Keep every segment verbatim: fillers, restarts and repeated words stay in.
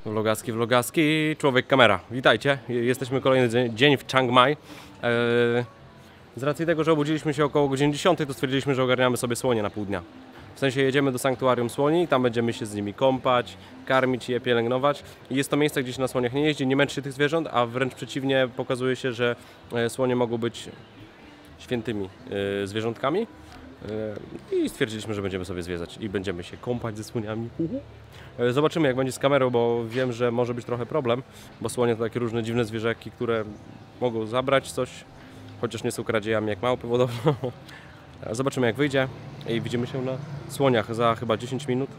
Vlogaski, vlogaski, człowiek kamera. Witajcie, jesteśmy kolejny dzień w Chiang Mai. Z racji tego, że obudziliśmy się około godziny dziesiątej, to stwierdziliśmy, że ogarniamy sobie słonie na pół dnia. W sensie jedziemy do sanktuarium słoni i tam będziemy się z nimi kąpać, karmić je, pielęgnować. I jest to miejsce, gdzie się na słoniach nie jeździ, nie męczy się tych zwierząt, a wręcz przeciwnie, pokazuje się, że słonie mogą być świętymi zwierzątkami. I stwierdziliśmy, że będziemy sobie zwiedzać i będziemy się kąpać ze słoniami. Zobaczymy, jak będzie z kamerą, bo wiem, że może być trochę problem, bo słonie to takie różne dziwne zwierzaki, które mogą zabrać coś, chociaż nie są kradziejami jak małpy podobno. Zobaczymy, jak wyjdzie i widzimy się na słoniach za chyba dziesięć minut.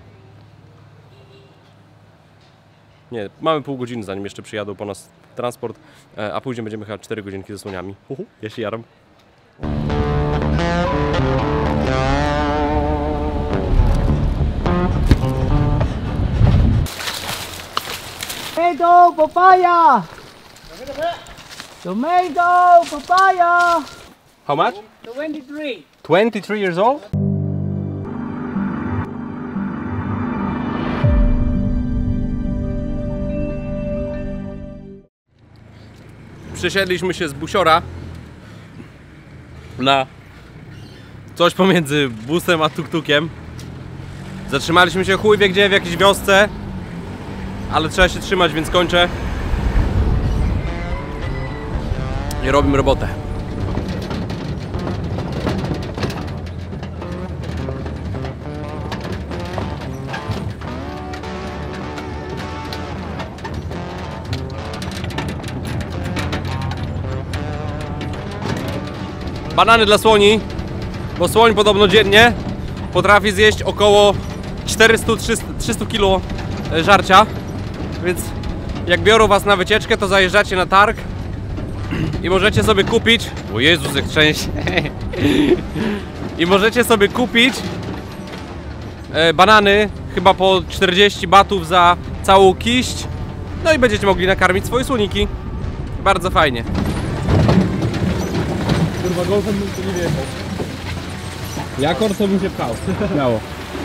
Nie, mamy pół godziny, zanim jeszcze przyjadą po nas transport, a później będziemy chyba cztery godzinki ze słoniami. Uhu, ja się jaram. Tomato, papaya! Tomato, papaya! How much? twenty-three. twenty-three years old? Przesiedliśmy się z busiora na coś pomiędzy busem a tuk-tukiem. Zatrzymaliśmy się chuj wie gdzie, w jakiejś wiosce, ale trzeba się trzymać, więc kończę i robimy robotę. Banany dla słoni, bo słoń podobno dziennie potrafi zjeść około czterysta do trzystu kilo żarcia, więc jak biorą was na wycieczkę, to zajeżdżacie na targ i możecie sobie kupić, o Jezus jak trzęsie, i możecie sobie kupić e, banany chyba po czterdzieści batów za całą kiść, no i będziecie mogli nakarmić swoje słoniki. Bardzo fajnie. Kurwa, golfem bym tu nie wjechał. Jakor to bym się pchał. Miało.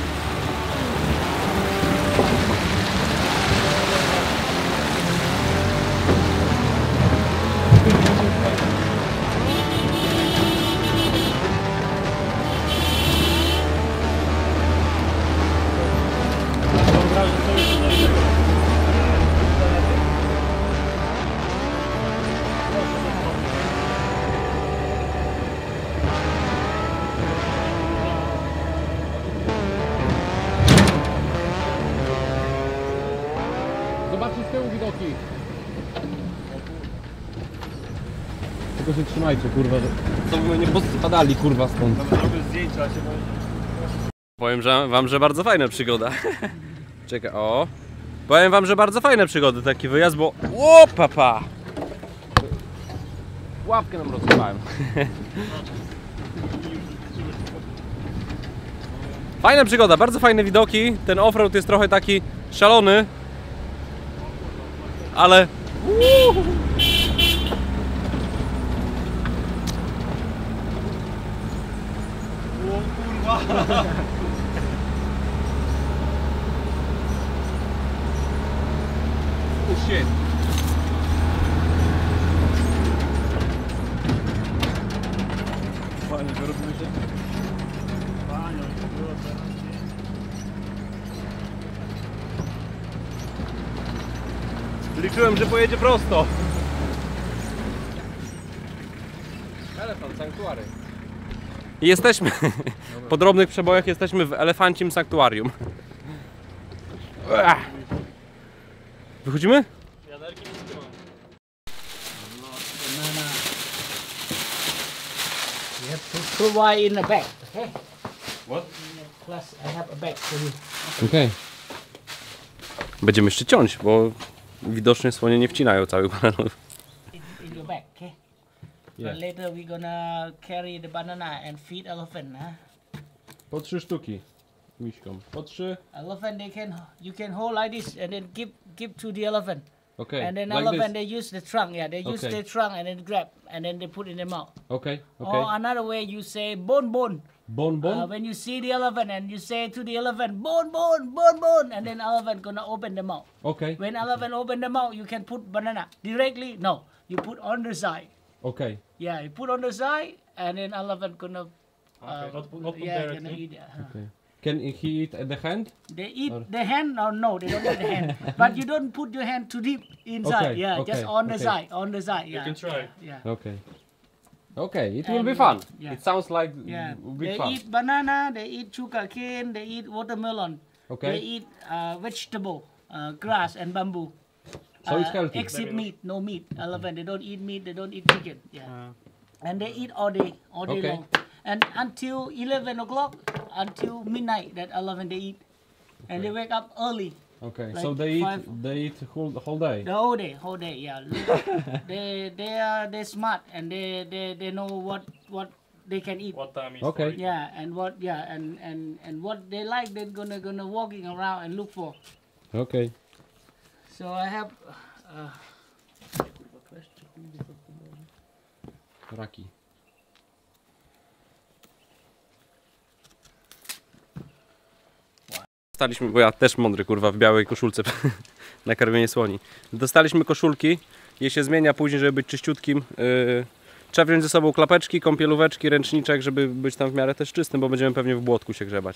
Zobaczcie z tyłu widoki. Tylko się trzymajcie, kurwa, to by nie pospadali, kurwa, stąd. Powiem że wam, że bardzo fajna przygoda. Czekaj, o. Powiem wam, że bardzo fajne przygody, taki wyjazd, bo... O, papa! Łapkę nam rozkopałem. Fajna przygoda, bardzo fajne widoki. Ten offroad jest trochę taki szalony, ale... Uuu. O kurwa! Oh shit! Fajnie, wyrobimy się. Fajnie, było teraz. Liczyłem, że pojedzie prosto. Elefant, sanktuary. I jesteśmy, po drobnych przebojach jesteśmy w elefancim sanktuarium. Wychodzimy? Banana. You have to provide in the bag, okay? What? Plus, I have a bag for you. Okej. Okay. Będziemy jeszcze ciąć, bo widocznie słonie nie wcinają całych bananów. In, in your bag, okay? Yeah. But later we're gonna carry the banana and feed elephant, huh? Po trzy sztuki. Miśką. Po trzy. Elephant, they can, you can hold like this and then give, give to the elephant. Okay. And then Like elephant, this. they use the trunk. Yeah, they use Okay. the trunk and then grab and then they put in the mouth. Okay. Okay. Or another way, you say bone bone. Bon bon. Uh, when you see the elephant and you say to the elephant bone bone bone bone, and then elephant gonna open the mouth. Okay. When elephant open the mouth, you can put banana directly. No, you put on the side. Okay. Yeah, you put on the side, and then elephant gonna. Uh, Okay, not put- not put yeah, directly. gonna eat it. Uh, Okay. Can he eat at the hand? They eat Or- the hand. No, no, they don't eat the hand. But you don't put your hand too deep inside. Okay, Yeah, okay, just on the okay. side, on the side. Yeah. can try. Yeah. Okay. Okay, it will be And, fun. yeah. It sounds like Yeah. big They fun. eat banana. They eat sugar cane. They eat watermelon. Okay. They eat uh, vegetable, uh, grass and bamboo. So it's Uh, healthy. Except meat, no meat. Elephant, they don't eat meat. They don't eat chicken. Yeah. And they eat all day, all day Okay. long. And until eleven o'clock, until midnight, that elephant they eat. And they wake up early, Okay. like So they eat five- they eat whole the whole day. the whole day, whole day. Yeah. they they are they smart and they they they know what what they can eat. What time is Okay. for it? Yeah, and what yeah, and and and what they like, they're gonna gonna walking around and look for. Okay. So I have. Uh, Raki. Dostaliśmy, bo ja też mądry kurwa w białej koszulce na karmienie słoni. Dostaliśmy koszulki, je się zmienia później, żeby być czyściutkim. Yy, trzeba wziąć ze sobą klapeczki, kąpielóweczki, ręczniczek, żeby być tam w miarę też czystym, bo będziemy pewnie w błotku się grzebać.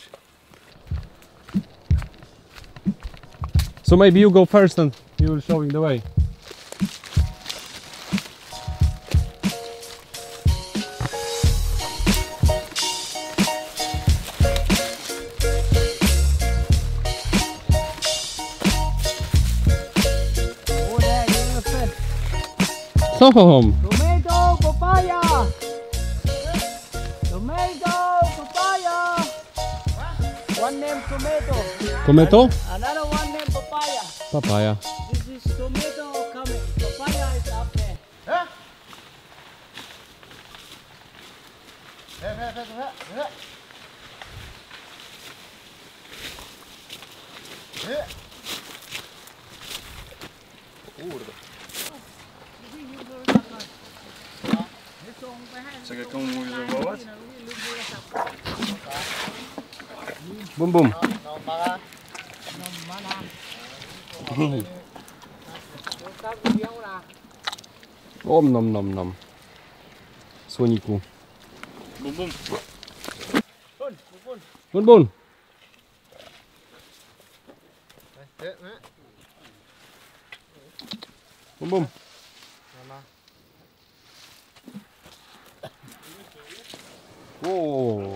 So maybe you go first and you will showing the way. oh, there, elephant. Home. Tomato, papaya. Tomato, papaya. One name tomato. Tomato? Another one name papaya. Papaya. This is tomato coming. Papaya is up there. Czekaj, komu mówisz zawołać? Bum bum. Om nom nom nom. Słoniku. Bum bum. Bun bun. Bum bum. Whoa.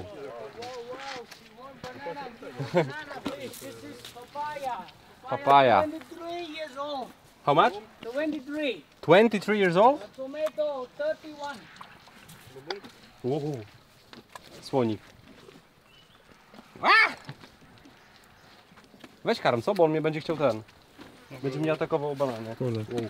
Banana, please. This is papaya. Papaya. twenty-three years old. How much? twenty-three. twenty-three years old? A tomato, thirty-one. Wow. Słonik. Weź karm, co? Bo on mnie będzie chciał ten. Będzie mnie atakował o bananie. Kurde. Wow.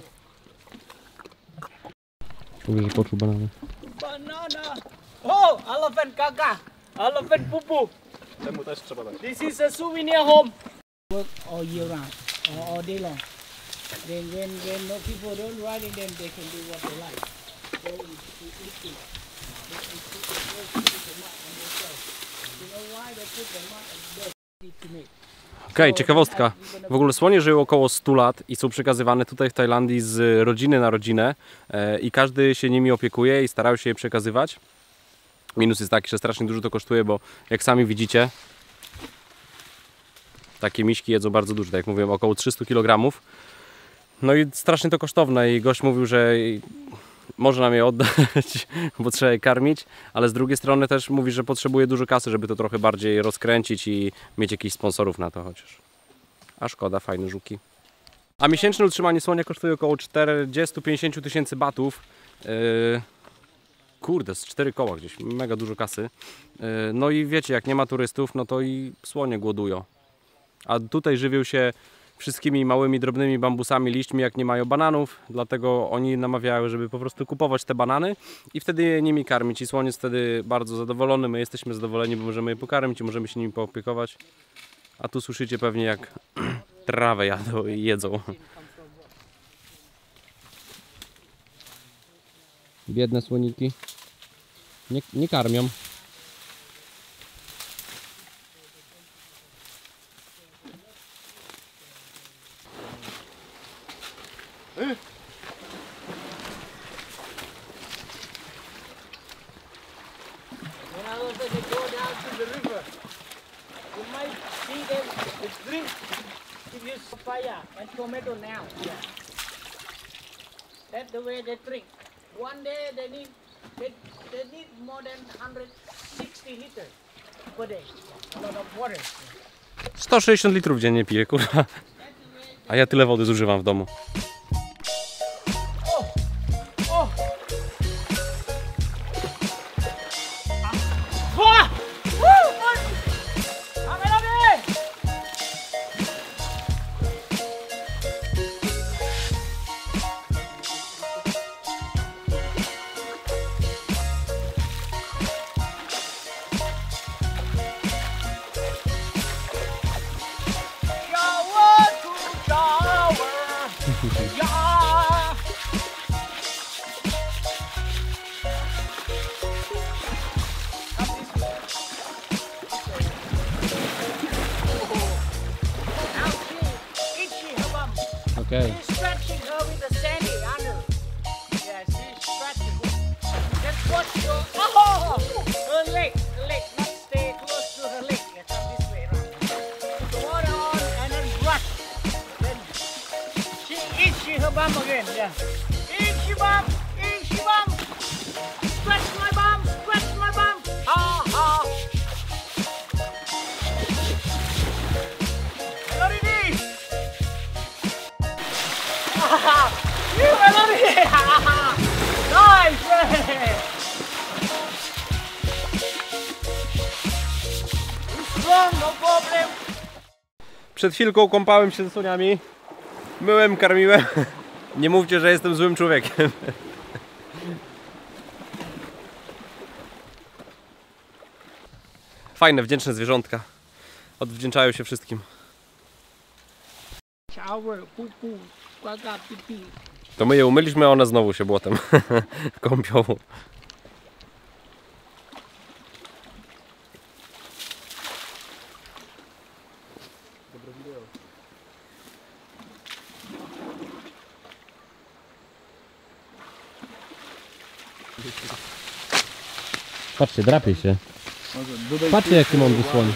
Mówię, że poczuł banany. Banana. Oh, elephant gaga. Elephant poo poo. Temu też trzeba dać. This is a souvenir home. Work all year round, or all day long. Then when, when no people don't ride in them, they can do what they like. Go and to eat it. They can put the first put the mud on themselves. You know why they put the mud on their to make? Okej, ciekawostka. W ogóle słonie żyły około stu lat i są przekazywane tutaj w Tajlandii z rodziny na rodzinę e, i każdy się nimi opiekuje i starał się je przekazywać. Minus jest taki, że strasznie dużo to kosztuje, bo jak sami widzicie, takie miśki jedzą bardzo dużo, tak jak mówiłem, około trzysta kilogramów. No i strasznie to kosztowne i gość mówił, że może nam je oddać, bo trzeba je karmić, ale z drugiej strony też mówi, że potrzebuje dużo kasy, żeby to trochę bardziej rozkręcić i mieć jakichś sponsorów na to chociaż. A szkoda, fajne żuki. A miesięczne utrzymanie słonia kosztuje około czterdzieści do pięćdziesięciu tysięcy batów. Yy, kurde, z cztery koła gdzieś, mega dużo kasy. Yy, no i wiecie, jak nie ma turystów, no to i słonie głodują. A tutaj żywią się wszystkimi małymi, drobnymi bambusami, liśćmi, jak nie mają bananów, dlatego oni namawiają, żeby po prostu kupować te banany i wtedy je nimi karmić. I słoń jest wtedy bardzo zadowolony, my jesteśmy zadowoleni, bo możemy je pokarmić i możemy się nimi poopiekować. A tu słyszycie pewnie, jak trawę jadą i jedzą. Biedne słoniki. Nie, nie karmią. When I was they go down to the river, you might see them they drink. If you papaya and tomato now, yeah. That's the way they drink. One day they need they, they need more than one hundred sixty liters per day. A lot of water. sto sześćdziesiąt litrów dziennie piję, kurwa. A ja tyle wody zużywam w domu. Oh! Ah! Woo! Come on, man! Shower to shower, yeah. Now she itchy her bum. Okej. She's scratching her with the sandy under. Yeah, she's scratching. Just watch your oh her leg, her leg, not stay close to her leg. Yeah, come this way around. Put the water on and then brush. Then she itchy her bum again. Yeah. Itchy bum, itchy bum. Scratch my bum, scratch my bum. Ha ha. Melody! You Melody! Nice! Strong, no problem. Przed chwilką kąpałem się ze słoniami. Myłem, karmiłem. Nie mówcie, że jestem złym człowiekiem. Fajne, wdzięczne zwierzątka. Odwdzięczają się wszystkim. Shower, poo poo, gaga pipi. To my je umyliśmy, a one znowu się błotem kąpią. Patrzcie, drapie się. Patrzcie, jaki mądry słoń.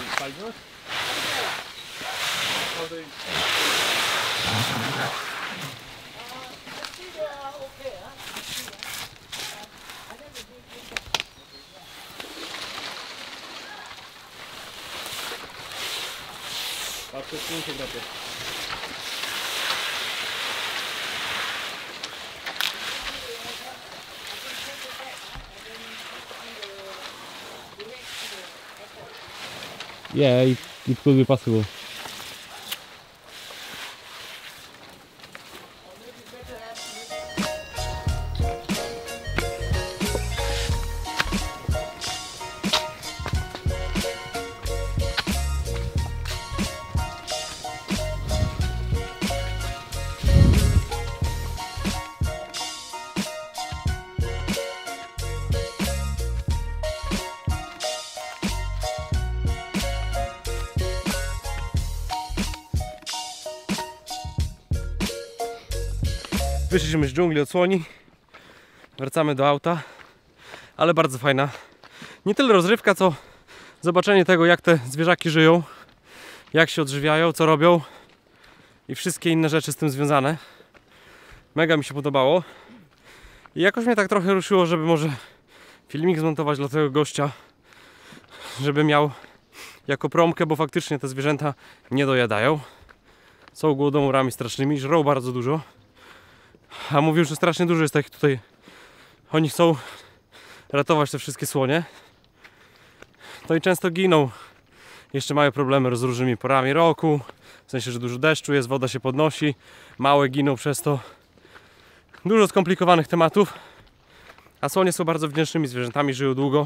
Patrzcie, tu się drapie. Yeah, it, it could be possible. Wyszliśmy z dżungli od słoni. Wracamy do auta. Ale bardzo fajna. Nie tyle rozrywka, co zobaczenie tego, jak te zwierzaki żyją, jak się odżywiają, co robią i wszystkie inne rzeczy z tym związane. Mega mi się podobało. I jakoś mnie tak trochę ruszyło, żeby może filmik zmontować dla tego gościa, żeby miał jako promkę, bo faktycznie te zwierzęta nie dojadają. Są głodomorami strasznymi, żrą bardzo dużo. A mówił, że strasznie dużo jest takich tutaj. Oni chcą ratować te wszystkie słonie. To i często giną. Jeszcze mają problemy z różnymi porami roku. W sensie, że dużo deszczu jest, woda się podnosi. Małe giną przez to. Dużo skomplikowanych tematów. A słonie są bardzo wdzięcznymi zwierzętami, żyją długo.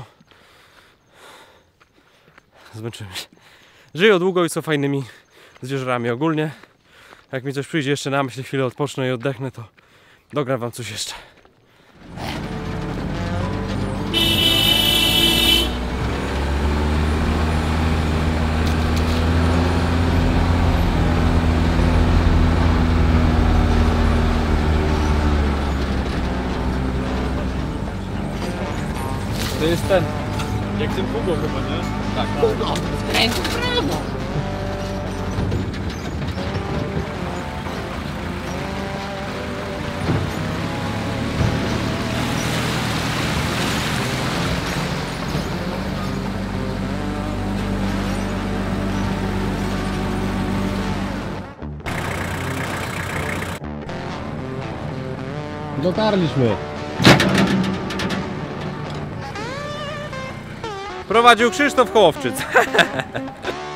Zmęczyłem się. Żyją długo i są fajnymi zwierzętami ogólnie. Jak mi coś przyjdzie jeszcze na myśl, chwilę odpocznę i oddechnę, to dogram wam coś jeszcze. jest ten. Jak ten Hugo chyba, nie? Tak. Hugo, skręć w prawo. Dotarliśmy. Prowadził Krzysztof Hołowczyc.